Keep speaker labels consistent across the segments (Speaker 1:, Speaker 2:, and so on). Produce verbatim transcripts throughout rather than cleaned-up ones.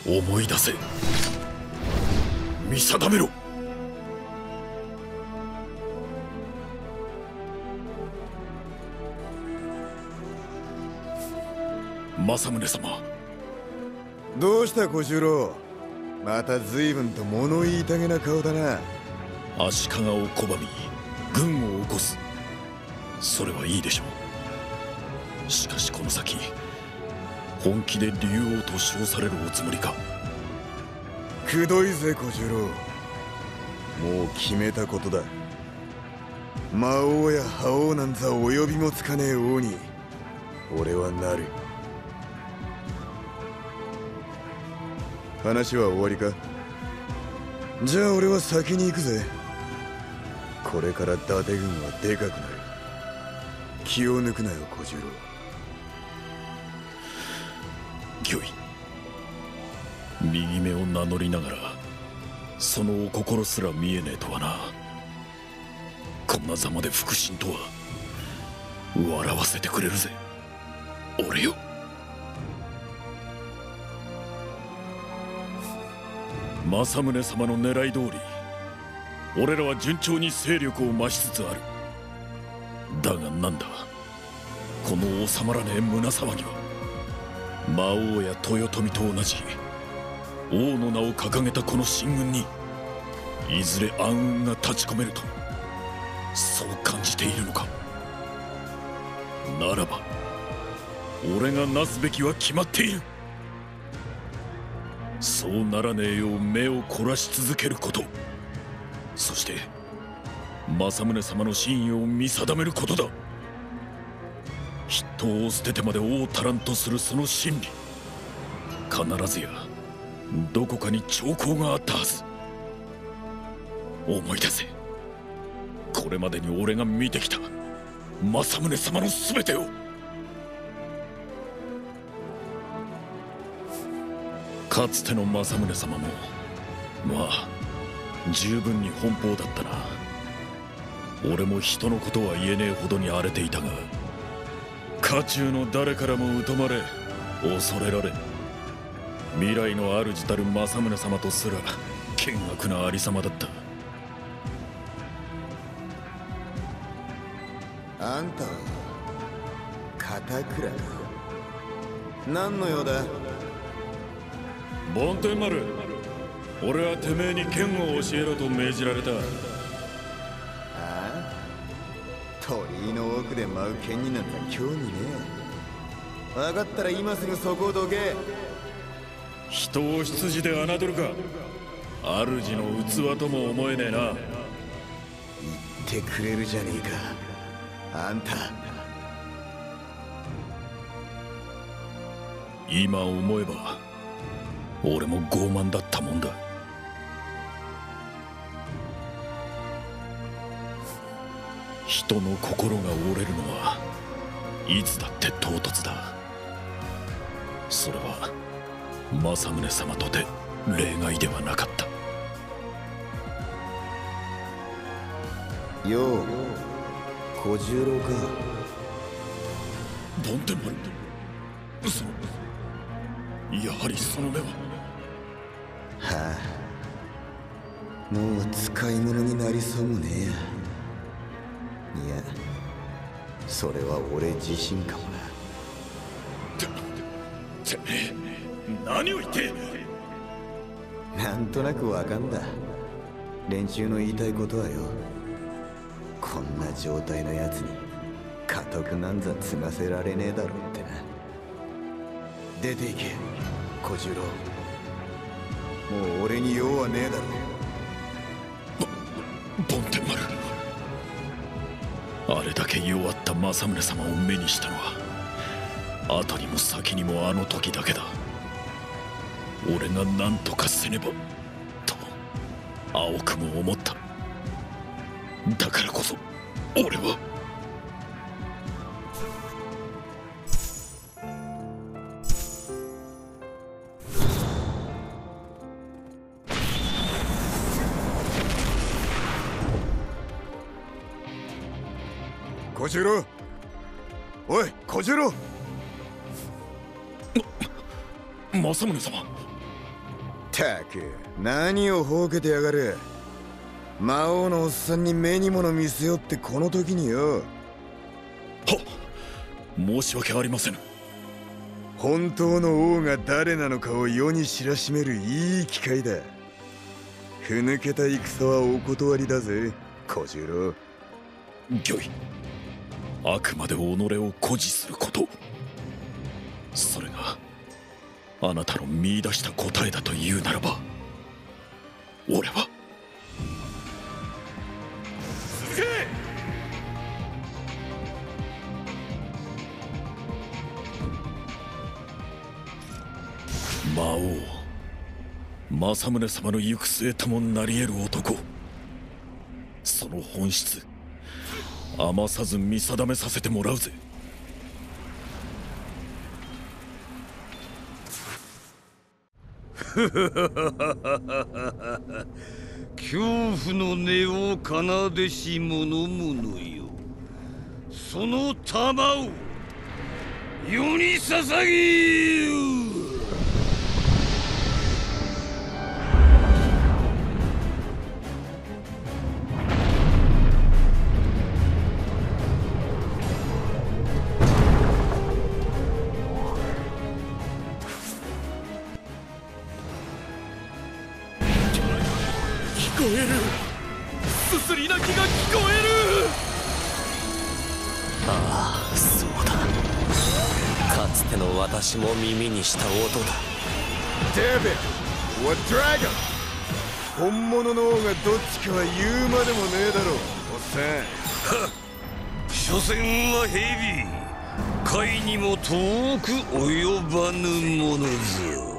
Speaker 1: 思い出せ、見定めろ。政宗様。
Speaker 2: どうした小十郎、また随分と物言いたげな顔だな。
Speaker 1: 足利を拒み軍を起こす、それはいいでしょう。しかしこの先本気で竜王と称されるおつもりか。
Speaker 2: くどいぜ小十郎、もう決めたことだ。魔王や覇王なんざお呼びもつかねえ王に俺はなる。話は終わりか。じゃあ俺は先に行くぜ。これから伊達軍はでかくなる。気を抜くなよ小十郎。
Speaker 1: 御意。右目を名乗りながらそのお心すら見えねえとはな。こんなざまで腹心とは。笑わせてくれるぜ俺よ。政宗様の狙い通り俺らは順調に勢力を増しつつある。だがなんだこの収まらねえ胸騒ぎは。魔王や豊臣と同じ王の名を掲げたこの秦軍にいずれ暗雲が立ち込めるとそう感じているのか。ならば俺がなすべきは決まっている。そうならねえよう目を凝らし続けること、そして政宗様の真意を見定めることだ。筆頭を捨ててまで王足らんとするその心理、必ずやどこかに兆候があったはず。思い出せ、これまでに俺が見てきた政宗様の全てを。かつての政宗様もまあ十分に奔放だったな。俺も人のことは言えねえほどに荒れていたが、家中の誰からも疎まれ恐れられ、未来の主たる政宗様とすら険悪なありさまだった。
Speaker 2: あんたは片倉か。何の用だ。
Speaker 1: 梵天丸、俺はてめえに剣を教えろと命じられた。
Speaker 2: ああ、鳥居の奥で舞う剣になんか興味ねえ。分かったら今すぐそこをどけ。
Speaker 1: 人を執事で侮るか。主の器とも思えねえな。
Speaker 2: 言ってくれるじゃねえかあんた。
Speaker 1: 今思えば俺も傲慢だったもんだ。人の心が折れるのはいつだって唐突だ。それは政宗様とて例外ではなかった。
Speaker 2: よう小十郎か。
Speaker 1: 梵天丸、そのやはりその目は。
Speaker 2: はあ、もう使い物になりそうもねえや。いや、それは俺自身かもな。
Speaker 1: ててめえ何を言って。
Speaker 2: なんとなくわかんだ。連中の言いたいことはよ、こんな状態のやつに家督なんざ継がせられねえだろうってな。出ていけ小十郎、もう俺に用はねえだろ。
Speaker 1: 梵天丸、あれだけ弱った政宗様を目にしたのは後にも先にもあの時だけだ。俺が何とかせねばと青くも思った。だからこそ俺は
Speaker 2: 小十郎、おい小十郎。
Speaker 1: 政宗様、
Speaker 2: たく何をほうけてやがる。魔王のおっさんに目に物見せよってこの時によ。
Speaker 1: はっ、申し訳ありませぬ。
Speaker 2: 本当の王が誰なのかを世に知らしめるいい機会だ。ふぬけた戦はお断りだぜ小十郎。
Speaker 1: 御意。あくまで己を誇示すること、それがあなたの見出した答えだというならば、俺は続け。魔王政宗様の行く末ともなり得る男、その本質余さず見定めさせてもらうぜ。
Speaker 3: 恐怖の音を奏でし者々よ、その玉を世に捧げよ。
Speaker 1: 聞こえる、すすり泣きが聞こえる。
Speaker 4: ああ、そうだ。かつての私も耳にした音だ。
Speaker 2: デビッド・ドラゴン。本物の王がどっちかは言うまでもねえだろおっさん。
Speaker 3: はっ、所詮は蛇、貝にも遠く及ばぬものぞ。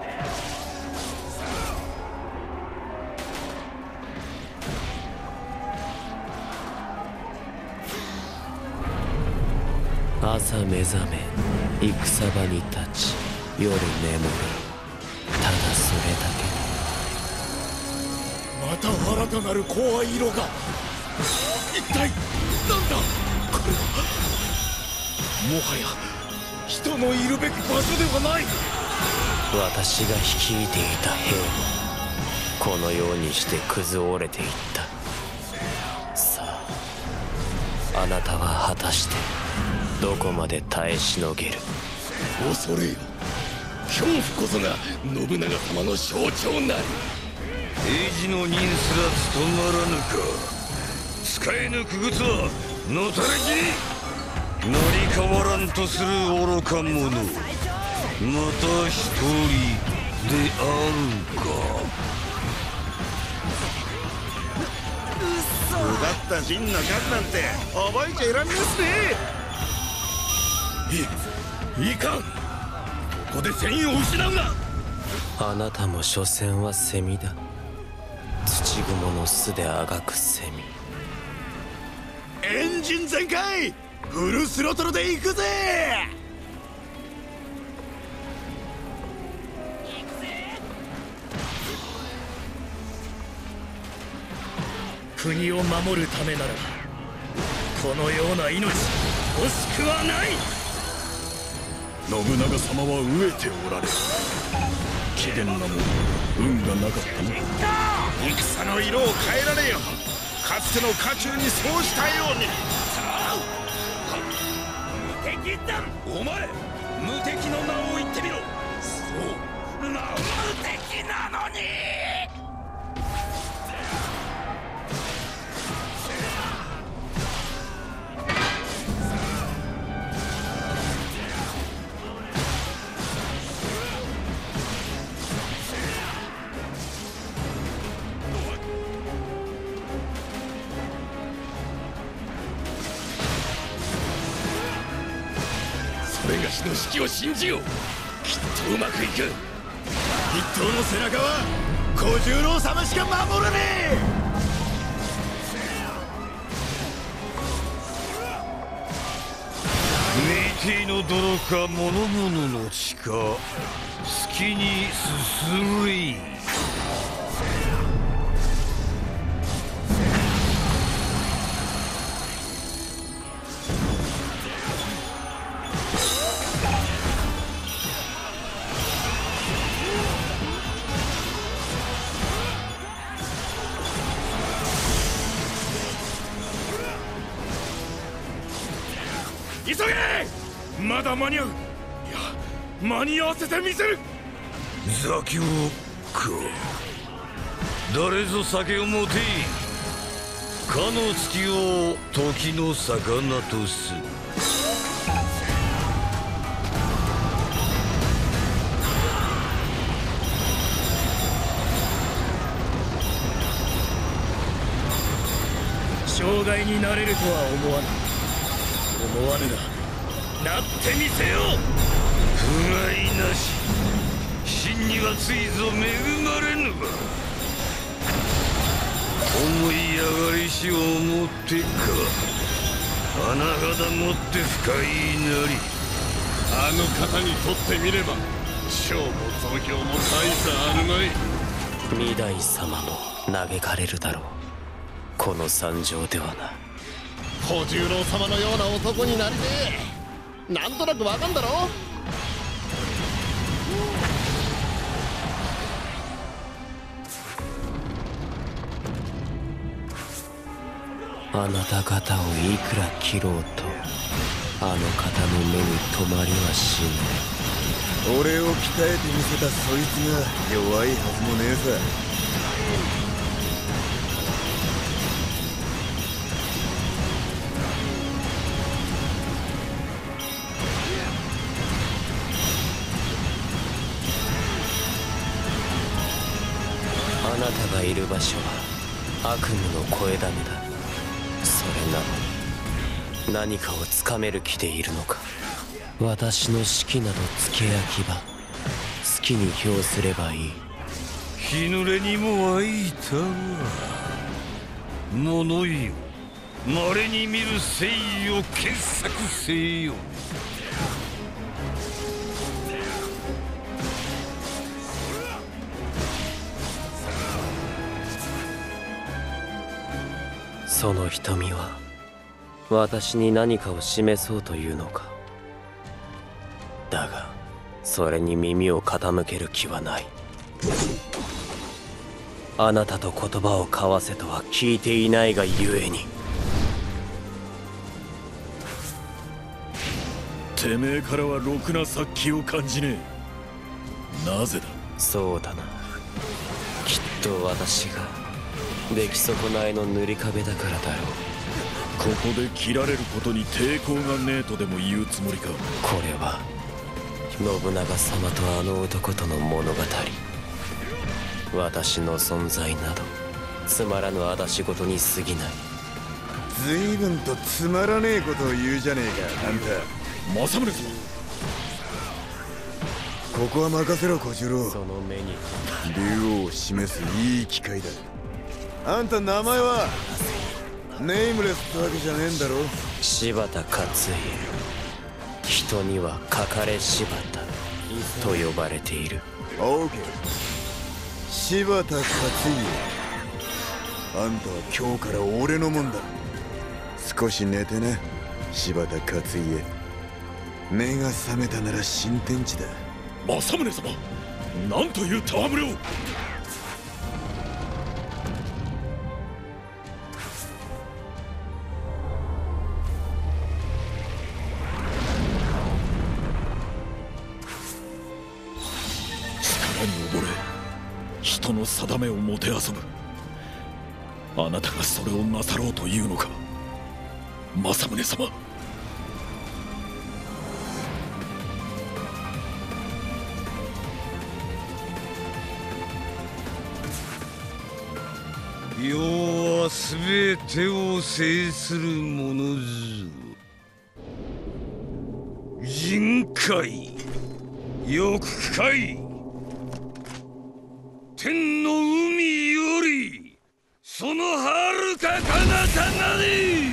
Speaker 4: 朝目覚め、戦場に立ち、夜眠る。ただそれだ
Speaker 1: また新たなる声色が。一体何だこれは。もはや人のいるべき場所ではない。
Speaker 4: け。私が率いていた兵もこのようにして崩折れていった。さあ、あなたは果たしてどこまで耐えしのげる。
Speaker 1: 恐れよ、恐怖こそが信長様の象徴なり。
Speaker 3: 平時の任すら務まらぬか。使えぬ傀儡はのたれ死に。成り代わらんとする愚か者、また一人であるか。
Speaker 5: うがった陣の数なんて覚えちゃいらんですね。
Speaker 1: い、いかん。ここで戦意を失うな。
Speaker 4: あなたも所詮はセミだ。土蜘蛛の巣であがくセミ。
Speaker 5: エンジン全開、フルスロトルで行くぜ。
Speaker 1: 国を守るためならこのような命欲しくはない。信長様は飢えておられる。貴殿らも運がなかったの。
Speaker 5: 戦の色を変えられよ。かつての家中にそうしたように。
Speaker 1: 無敵だ。お前無敵の名を言ってみろ。そう、名は無敵なのに。それがしの指揮を信じよう。きっとうまくいく。
Speaker 5: 筆頭の背中は小十郎様しか守れね
Speaker 3: 見ての泥か諸々の血か、好きにすすり。
Speaker 1: 急げ。まだ間に合う。いや間に合わせてみせる。
Speaker 3: 座興か。誰ぞ酒を持てい。かの月を時の魚とす。
Speaker 1: 障害になれるとは思わぬ。思わぬがなってみせよ。
Speaker 3: 不甲斐なし。真にはついぞ恵まれぬわ。思い上がりしをもってか。甚だもって不快なり。
Speaker 5: あの方にとってみれば勝負増強も大差あるまい。
Speaker 4: 御台様も嘆かれるだろう。この惨状ではな。
Speaker 6: 小十郎様のような男になりてえ。なんとなくわかんだろ。
Speaker 4: あなた方をいくら切ろうとあの方の目に留まりはしない。
Speaker 2: 俺を鍛えてみせたそいつが弱いはずもねえさ。
Speaker 4: あなたがいる場所は悪夢の声だめだ。それなのに何かをつかめる気でいるのか。私の指揮など付け焼き場、好きに評すればいい。
Speaker 3: 日濡れにも湧いたわ。物よ、稀に見る誠意を傑作せよ。
Speaker 4: その瞳は私に何かを示そうというのか。だがそれに耳を傾ける気はない。あなたと言葉を交わせとは聞いていないがゆえに。
Speaker 1: てめえからはろくな殺気を感じねえ。なぜだ。
Speaker 4: そうだな。きっと私が出来損ないの塗り壁だからだろう。
Speaker 1: ここで切られることに抵抗がねえとでも言うつもりか。
Speaker 4: これは信長様とあの男との物語。私の存在などつまらぬ証事に過ぎない。
Speaker 2: 随分とつまらねえことを言うじゃねえかあんた。
Speaker 1: 政宗様、
Speaker 2: ここは任せろ小十郎。
Speaker 4: その目に
Speaker 2: 竜王を示すいい機会だ。あんた名前はネームレスってわけじゃねえんだろ。
Speaker 4: 柴田勝家、人にはかかれ柴田と呼ばれている。
Speaker 2: オーケー。柴田勝家、あんたは今日から俺のもんだ。少し寝てな柴田勝家。目が覚めたなら新天地だ。
Speaker 1: 政宗様、なんという戯れを。力に溺れ人の定めをもてあそぶ。あなたがそれをなさろうというのか、政宗様。
Speaker 3: 世はすべてを制する者ぞ。人海欲海、天の海よりその遥か彼方なり。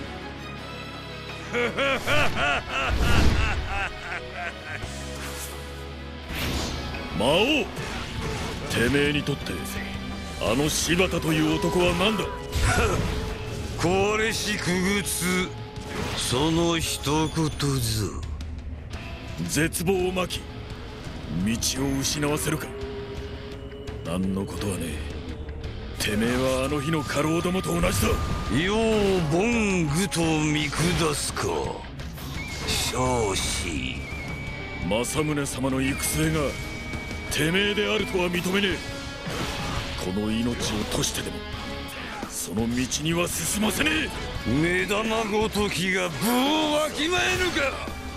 Speaker 1: 魔王、てめえにとってあの柴田という男は何だ。
Speaker 3: 壊れしくぐつその一言ぞ。
Speaker 1: 絶望をまき道を失わせるか。何のことはねえ。てめえはあの日の家老どもと同じだ。
Speaker 3: 世を凡愚と見下すか。 少子。
Speaker 1: 政宗様の行く末がてめえであるとは認めねえ。この命を賭してでもその道には進ませね
Speaker 3: え。目玉ごときが分をわきまえぬか。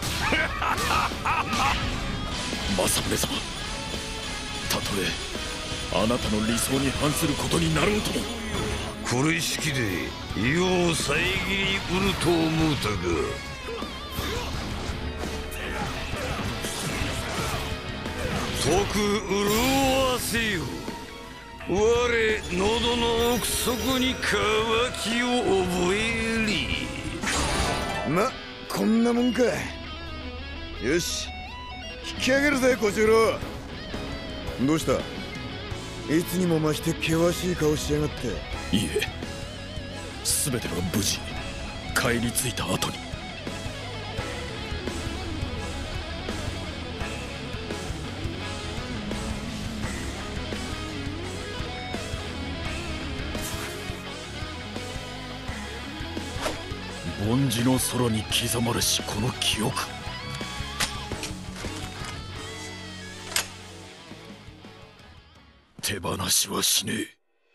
Speaker 1: 政宗様、たとえあなたの理想に反することになろうとも、
Speaker 3: これ式で世を遮りうると思うたが、即潤わせよ。我喉の奥底に渇きを覚えり。
Speaker 2: ま、こんなもんか。よし、引き上げるぜ小十郎。どうした？いつにも増して険しい顔しやがって。
Speaker 1: いえ、全てが無事帰り着いた後に。梵字の空に刻まれしこの記憶、手放しはしねえ。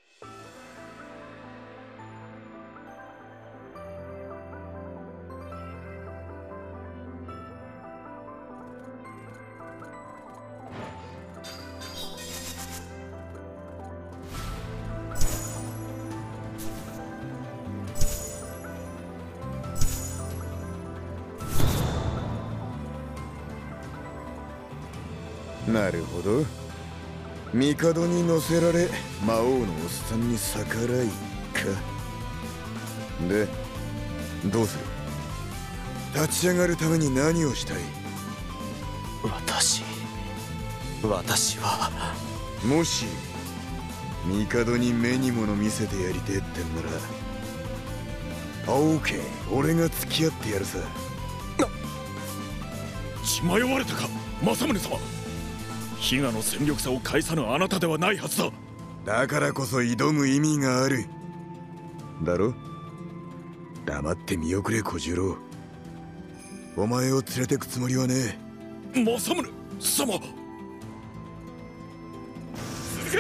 Speaker 2: なるほど。帝に乗せられ魔王のおっさんに逆らいか。で、どうする？立ち上がるために何をしたい？
Speaker 4: 私私は
Speaker 2: もし帝に目に物見せてやりてえってんなら、オーケー、俺が付き合ってやるさ。
Speaker 1: 血迷われたか政宗様。比嘉の戦力差を返さぬあなたではないはずだ。
Speaker 2: だからこそ挑む意味があるだろ。黙って見送れ小十郎。お前を連れてくつもりはね
Speaker 1: え。政宗様、続け。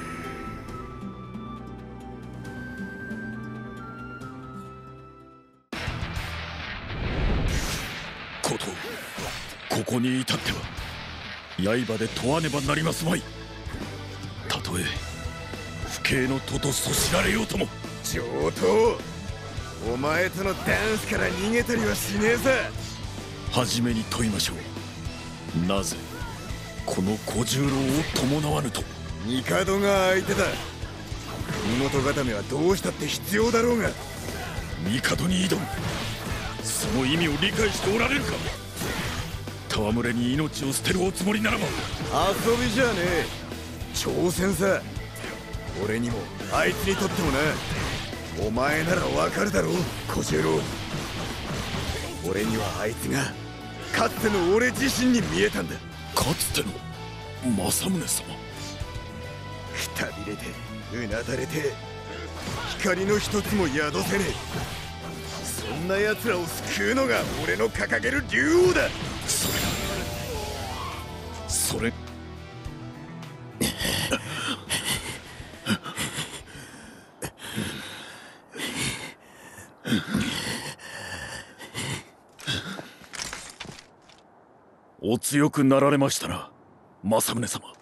Speaker 1: ことここに至っては刃で問わねばなりますまい。たとえ不敬の徒とそしられようとも。
Speaker 2: 上等。お前とのダンスから逃げたりはしねえさ。
Speaker 1: 初めに問いましょう。なぜこの小十郎を伴わぬと。
Speaker 2: 帝が相手だ。身元固めはどうしたって必要だろうが。
Speaker 1: 帝に挑む、その意味を理解しておられるか。戯れに命を捨てるおつもりならば。
Speaker 2: 遊びじゃねえ、挑戦さ。俺にもあいつにとってもな。お前ならわかるだろう小十郎。俺にはあいつがかつての俺自身に見えたんだ。
Speaker 1: かつての政宗様。
Speaker 2: くたびれてうなだれて光の一つも宿せねえ。そんな奴らを救うのが俺の掲げる竜王だ。
Speaker 1: それがそれお強くなられましたな政宗様。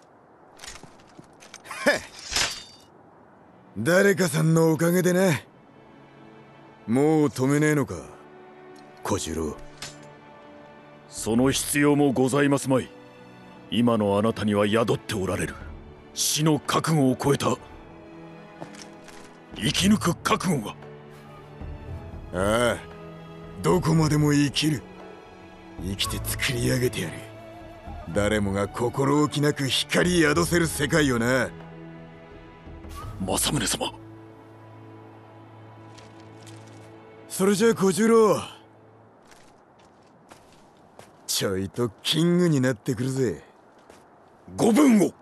Speaker 2: 誰かさんのおかげでな。もう止めねえのか小十郎。
Speaker 1: その必要もございますまい。今のあなたには宿っておられる死の覚悟を超えた生き抜く覚悟が。
Speaker 2: ああ、どこまでも生きる。生きて作り上げてやる。誰もが心置きなく光宿せる世界よな。
Speaker 1: 政宗様。
Speaker 2: それじゃあ小十郎、ちょいとキングになってくるぜ。
Speaker 1: ご分を。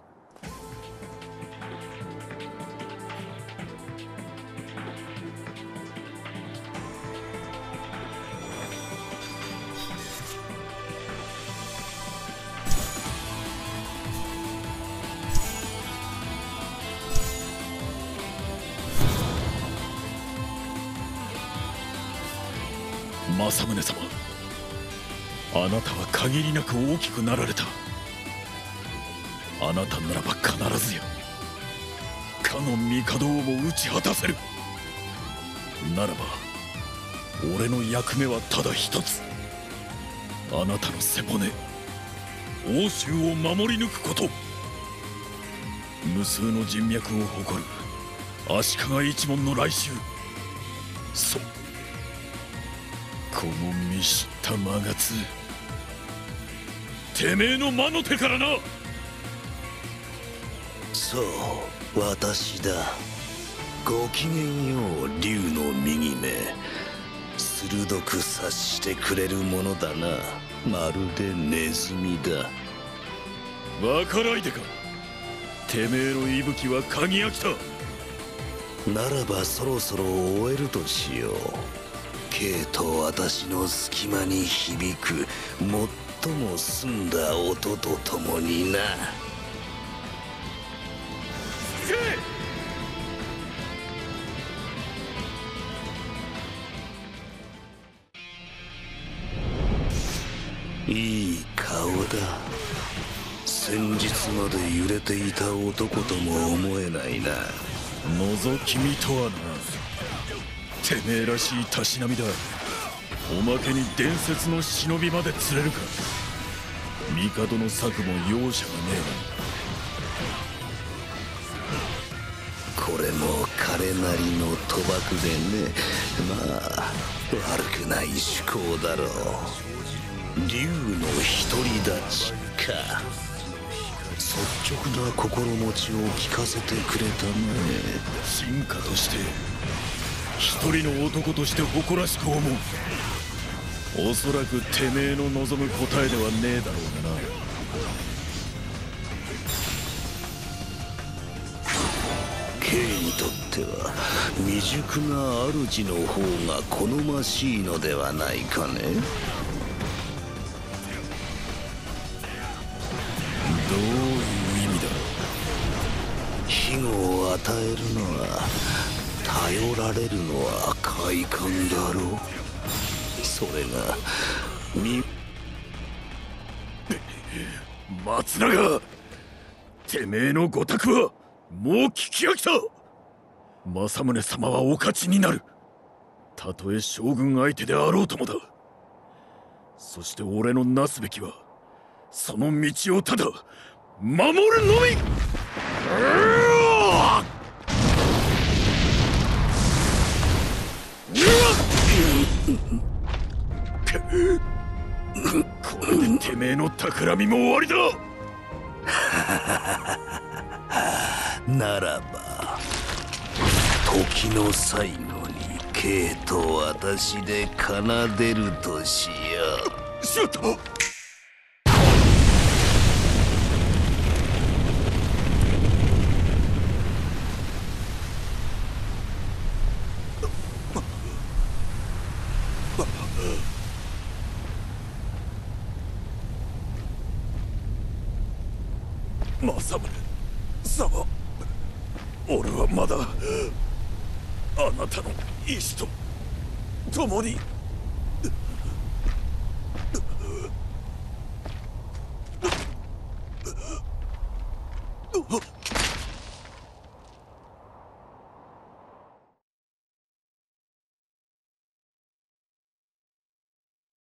Speaker 1: 政宗様、あなたは限りなく大きくなられた。あなたならば必ずやかの帝をも打ち果たせる。ならば俺の役目はただ一つ、あなたの背骨欧州を守り抜くこと。無数の人脈を誇る足利一門の来襲、そう、この見知った魔がつ、てめえの魔の手からな。
Speaker 3: そう、私だ。ごきげんよう、竜の右目。鋭く察してくれるものだな。まるでネズミだ。
Speaker 1: わからいでか。てめえの息吹は嗅ぎ飽きた。
Speaker 3: ならばそろそろ終えるとしよう。Kと私の隙間に響く最も澄んだ音とともにな。いい顔だ。先日まで揺れていた男とも思えないな。
Speaker 1: 覗き見とはな。てめえらしいたしなみだ。おまけに伝説の忍びまで釣れるか。帝の策も容赦がね
Speaker 3: え。これも彼なりの賭博でね。まあ悪くない趣向だろう。竜の独り立ちか。率直な心持ちを聞かせてくれたまえ。
Speaker 1: 進化として一人の男として誇らしく思う。おそらくてめえの望む答えではねえだろうがな。
Speaker 3: Kにとっては未熟な主の方が好ましいのではないかね。
Speaker 1: どういう意味だ。
Speaker 3: 庇護を与えるのは、頼られるのは快感だろう。それがみ
Speaker 1: 松永、てめえの御託はもう聞き飽きた。政宗様はお勝ちになる。たとえ将軍相手であろうともだ。そして俺のなすべきはその道をただ守るのみ。これでてめえの企みも終わりだ。
Speaker 3: ならば時の最後に K と私で奏でるとしよう。
Speaker 1: しまった。政宗様、俺はまだあなたの意志と共に